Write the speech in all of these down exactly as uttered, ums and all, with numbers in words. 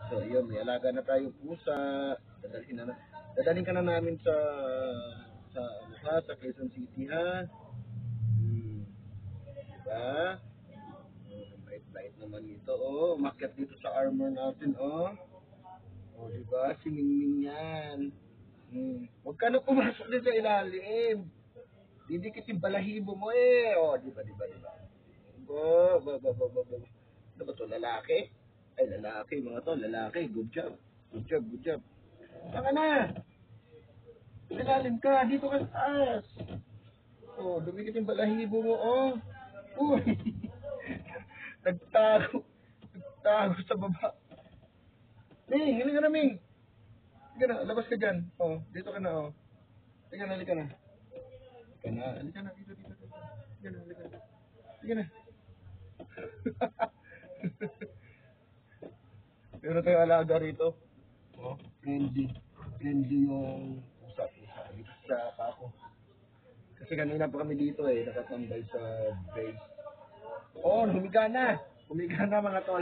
So, yun, may alaga na tayong pusa. Dadalhin na, na dadalhin ka na namin sa sa ano ha, sa Quezon City ha. Hmm. Diba? Oh, bait-bait naman ito. Oh, umakyat dito sa armor natin, oh. Oh, diba? Si Mingming yan. Hmm. Huwag ka na pumasok din sa ilalim. Didikit yung balahibo mo eh. Oh, diba, diba, diba? Ba, ba, ba, ba, ba, ba. Ano ba to, lalaki? Ay, lalaki, mga to, lalaki. Good job. Good job, good job. Saka na. Ilalim ka, dito ka sa taas. Oh, dumikit yung balahibo mo, oh. Uy. Nagtago. Nagtago sa baba. Ming, hindi ka na, Ming. Hindi na, labas ka dyan. Oh, dito ka na, oh. Halika na, halika na. Halika na, halika na, dito, dito, dito. Halika na, halika na. Halika na. Meron tayong alaga rito. Oh, friendly. Friendly yung pusa-pusa. Dito sa ako. Kasi kanina pa kami dito eh, nakatambay sa base. Oh, humiga na. Humiga na mga tol.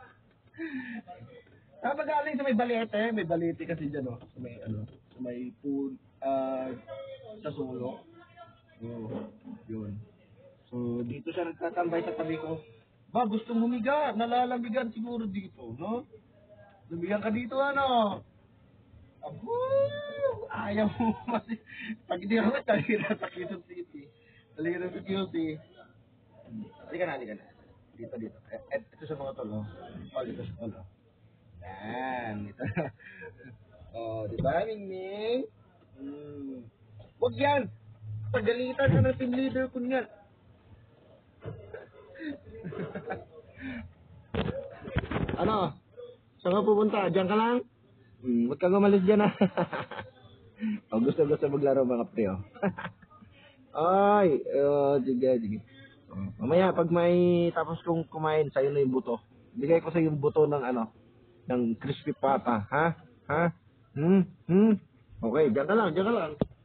Napagaling sa may balete, may balete kasi dyan oh. Sa may ano, sa may pool, ah, sa sulok. Oh, yun. So, dito siya nagtatambay sa tabi ko. Ba, gustong humiga. Nalalamigan siguro dito, no? Lumigan ka dito, ano? Abo! Ayaw mo kasi. Pag hindi ako, talira sa Quezon City. Talira sa Quezon City. Halika na, halika na. Dito, dito. Eh, eh, ito sa mga tolo. Oh, dito sa tolo. Yan. Ito. Oh, di ba, Mingming? Hmm. Huwag yan! Pagalitan ka ng team leader ko niyan. Ano? Saan ka pupunta? Diyan ka lang? Hmm, huwag kang umalis dyan ah. O, gusto-gusto maglaro mga pre, oh. Ay, oh, sige, sige. Oh, mamaya, pag may tapos kong kumain, sa'yo na yung buto. Bigay ko sa yung buto ng ano, ng crispy pata, ha? Ha? Hmm? Hmm? Okay, diyan ka lang, diyan ka lang.